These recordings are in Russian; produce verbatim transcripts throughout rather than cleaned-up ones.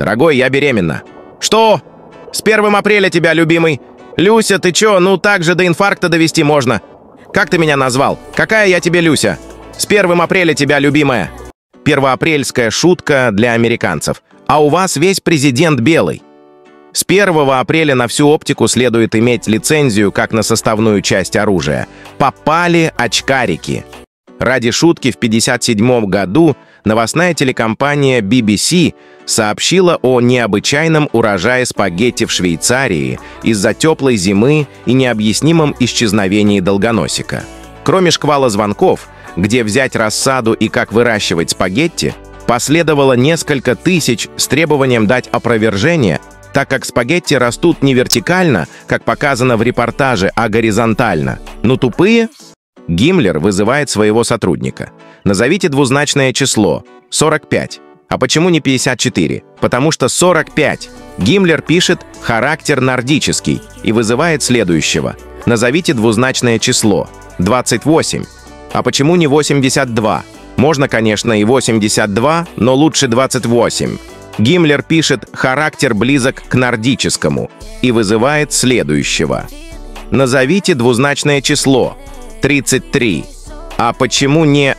Дорогой, я беременна. Что? С первого апреля тебя, любимый. Люся, ты чё? Ну так же до инфаркта довести можно. Как ты меня назвал? Какая я тебе Люся? С первого апреля тебя, любимая. Первоапрельская шутка для американцев. А у вас весь президент белый. С первого апреля на всю оптику следует иметь лицензию как на составную часть оружия. Попали очкарики. Ради шутки в пятьдесят седьмом году новостная телекомпания би би си сообщила о необычайном урожае спагетти в Швейцарии из-за теплой зимы и необъяснимом исчезновении долгоносика. Кроме шквала звонков, где взять рассаду и как выращивать спагетти, последовало несколько тысяч с требованием дать опровержение, так как спагетти растут не вертикально, как показано в репортаже, а горизонтально. Ну тупые? Гиммлер вызывает своего сотрудника. Назовите двузначное число. сорок пять. А почему не пятьдесят четыре? Потому что сорок пять. Гиммлер пишет «характер нордический» и вызывает следующего. Назовите двузначное число. двадцать восемь. А почему не восемьдесят два? Можно, конечно, и восемьдесят два, но лучше двадцать восемь. Гиммлер пишет «характер близок к нордическому» и вызывает следующего. Назовите двузначное число. тридцать три. А почему не...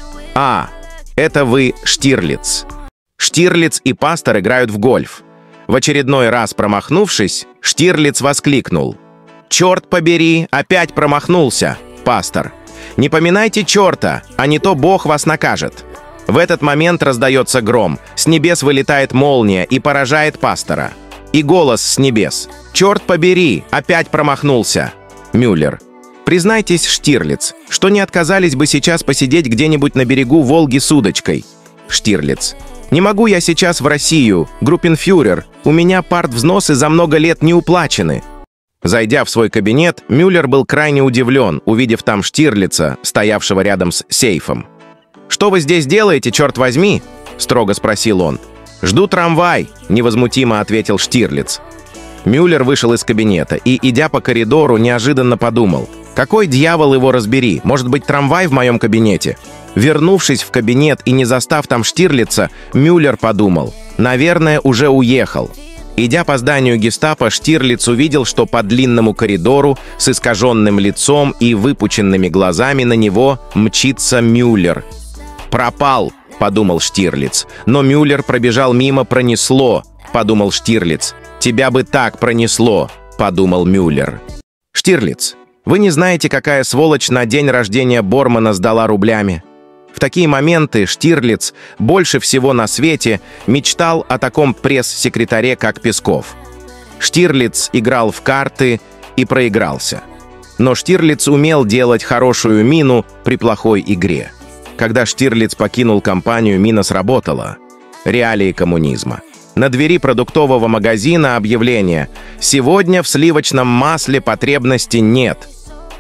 А, это вы Штирлиц. Штирлиц и пастор играют в гольф. В очередной раз промахнувшись, Штирлиц воскликнул. «Черт побери, опять промахнулся, пастор! Не поминайте черта, а не то Бог вас накажет!» В этот момент раздается гром, с небес вылетает молния и поражает пастора. И голос с небес. «Черт побери, опять промахнулся!» Мюллер. Признайтесь, Штирлиц, что не отказались бы сейчас посидеть где-нибудь на берегу Волги с удочкой? Штирлиц. Не могу я сейчас в Россию, группенфюрер, у меня партвзносы за много лет не уплачены. Зайдя в свой кабинет, Мюллер был крайне удивлен, увидев там Штирлица, стоявшего рядом с сейфом. «Что вы здесь делаете, черт возьми?» – строго спросил он. «Жду трамвай», – невозмутимо ответил Штирлиц. Мюллер вышел из кабинета и, идя по коридору, неожиданно подумал: «Какой дьявол его разбери? Может быть, трамвай в моем кабинете?» Вернувшись в кабинет и не застав там Штирлица, Мюллер подумал: «Наверное, уже уехал». Идя по зданию гестапо, Штирлиц увидел, что по длинному коридору с искаженным лицом и выпученными глазами на него мчится Мюллер. «Пропал», — подумал Штирлиц. Но Мюллер пробежал мимо, пронесло, — подумал Штирлиц. «Тебя бы так пронесло», — подумал Мюллер. Штирлиц, вы не знаете, какая сволочь на день рождения Бормана сдала рублями? В такие моменты Штирлиц больше всего на свете мечтал о таком пресс-секретаре, как Песков. Штирлиц играл в карты и проигрался. Но Штирлиц умел делать хорошую мину при плохой игре. Когда Штирлиц покинул компанию, мина сработала. Реалии коммунизма. На двери продуктового магазина объявление: «Сегодня в сливочном масле потребности нет».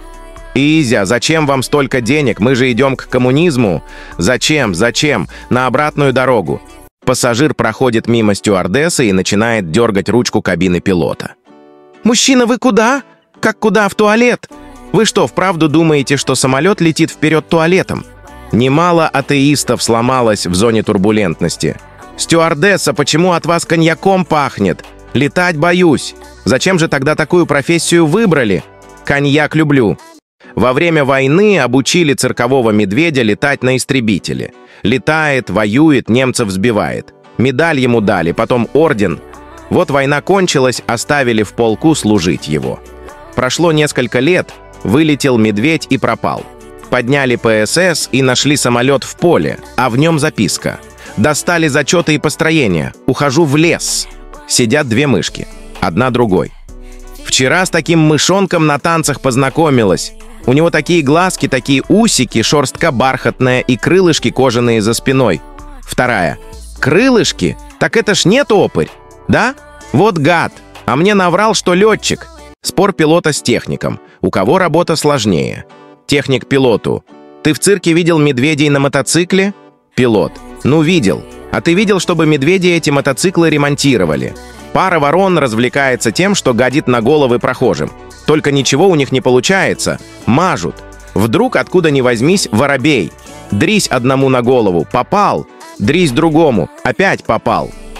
«Изя, зачем вам столько денег? Мы же идем к коммунизму». «Зачем? Зачем? На обратную дорогу». Пассажир проходит мимо стюардессы и начинает дергать ручку кабины пилота. «Мужчина, вы куда? Как куда? В туалет? Вы что, вправду думаете, что самолет летит вперед туалетом?» Немало атеистов сломалось в зоне турбулентности. «Стюардесса, почему от вас коньяком пахнет? Летать боюсь. Зачем же тогда такую профессию выбрали? Коньяк люблю». Во время войны обучили циркового медведя летать на истребителе. Летает, воюет, немцев сбивает. Медаль ему дали, потом орден. Вот война кончилась, оставили в полку служить его. Прошло несколько лет, вылетел медведь и пропал. Подняли пэ эс эс и нашли самолет в поле, а в нем записка: «Достали зачеты и построения. Ухожу в лес». Сидят две мышки, одна другой. «Вчера с таким мышонком на танцах познакомилась. У него такие глазки, такие усики, шерстка бархатная и крылышки кожаные за спиной». Вторая: «Крылышки? Так это ж не топырь, да? Вот гад, а мне наврал, что летчик». Спор пилота с техником. У кого работа сложнее? Техник пилоту: «Ты в цирке видел медведей на мотоцикле?» Пилот: «Ну, видел. А ты видел, чтобы медведи эти мотоциклы ремонтировали?» Пара ворон развлекается тем, что гадит на головы прохожим. Только ничего у них не получается. Мажут. Вдруг, откуда ни возьмись, воробей. Дрись одному на голову. Попал. Дрись другому. Опять попал.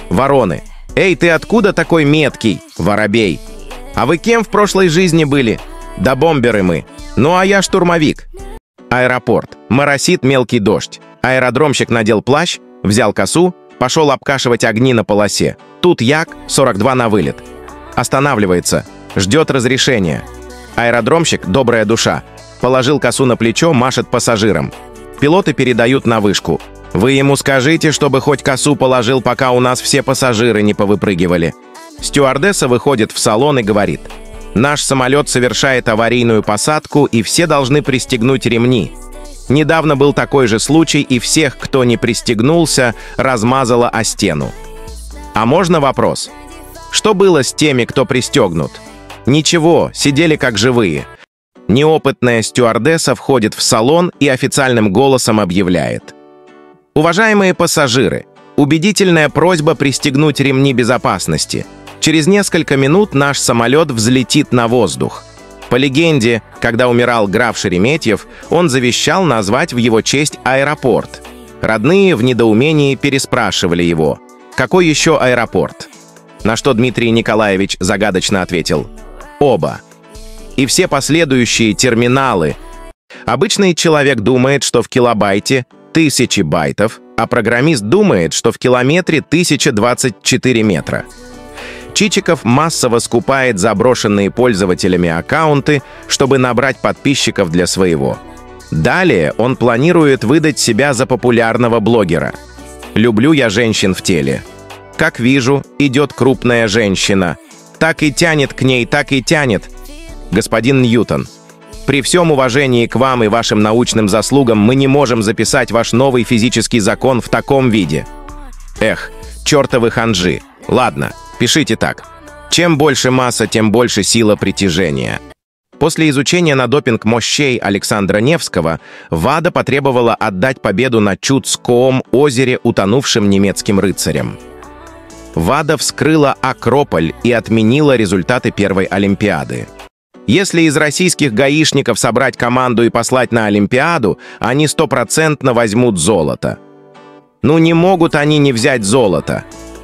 Вороны. Эй, ты откуда такой меткий? Воробей. А вы кем в прошлой жизни были? Да бомберы мы. Ну а я штурмовик. Аэропорт. Моросит мелкий дождь. Аэродромщик надел плащ, взял косу, пошел обкашивать огни на полосе. Тут Як, сорок два на вылет. Останавливается, ждет разрешения. Аэродромщик, добрая душа, положил косу на плечо, машет пассажирам. Пилоты передают на вышку. Вы ему скажите, чтобы хоть косу положил, пока у нас все пассажиры не повыпрыгивали. Стюардесса выходит в салон и говорит: наш самолет совершает аварийную посадку, и все должны пристегнуть ремни. Недавно был такой же случай, и всех, кто не пристегнулся, размазало о стену. А можно вопрос? Что было с теми, кто пристегнут? Ничего, сидели как живые. Неопытная стюардесса входит в салон и официальным голосом объявляет: уважаемые пассажиры, убедительная просьба пристегнуть ремни безопасности. Через несколько минут наш самолет взлетит на воздух. По легенде, когда умирал граф Шереметьев, он завещал назвать в его честь аэропорт. Родные в недоумении переспрашивали его: какой еще аэропорт? На что Дмитрий Николаевич загадочно ответил: оба. И все последующие терминалы. Обычный человек думает, что в килобайте тысячи байтов, а программист думает, что в километре тысяча двадцать четыре метра. Чичиков массово скупает заброшенные пользователями аккаунты, чтобы набрать подписчиков для своего. Далее он планирует выдать себя за популярного блогера. Люблю я женщин в теле. Как вижу, идет крупная женщина. Так и тянет к ней, так и тянет. Господин Ньютон, при всем уважении к вам и вашим научным заслугам мы не можем записать ваш новый физический закон в таком виде. Эх, чертовы ханжи. Ладно, пишите так. Чем больше масса, тем больше сила притяжения. После изучения на допинг мощей Александра Невского, ВАДА потребовала отдать победу на Чудском озере утонувшим немецким рыцарям. ВАДА вскрыла Акрополь и отменила результаты первой Олимпиады. Если из российских гаишников собрать команду и послать на Олимпиаду, они стопроцентно возьмут золото. Ну не могут они не взять золото.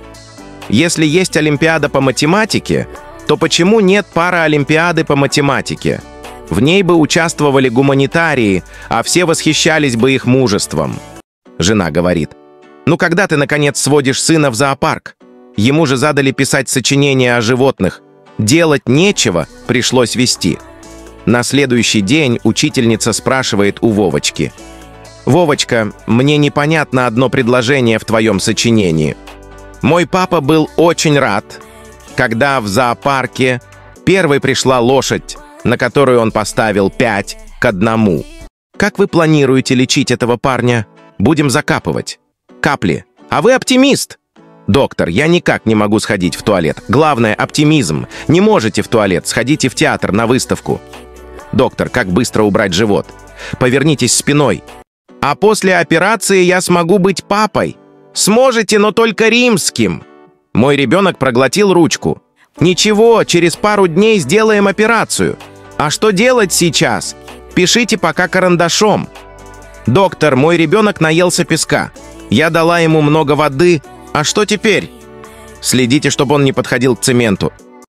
Если есть Олимпиада по математике, то почему нет параолимпиады по математике? В ней бы участвовали гуманитарии, а все восхищались бы их мужеством. Жена говорит: ну когда ты, наконец, сводишь сына в зоопарк? Ему же задали писать сочинения о животных. Делать нечего, пришлось вести. На следующий день учительница спрашивает у Вовочки: «Вовочка, мне непонятно одно предложение в твоем сочинении. Мой папа был очень рад, когда в зоопарке первой пришла лошадь, на которую он поставил пять к одному. Как вы планируете лечить этого парня? Будем закапывать. Капли. А вы оптимист!» «Доктор, я никак не могу сходить в туалет. Главное – оптимизм. Не можете в туалет, сходите в театр, на выставку». «Доктор, как быстро убрать живот? Повернитесь спиной». «А после операции я смогу быть папой». «Сможете, но только римским». «Мой ребенок проглотил ручку». «Ничего, через пару дней сделаем операцию». «А что делать сейчас? Пишите пока карандашом». «Доктор, мой ребенок наелся песка. Я дала ему много воды. А что теперь?» «Следите, чтобы он не подходил к цементу.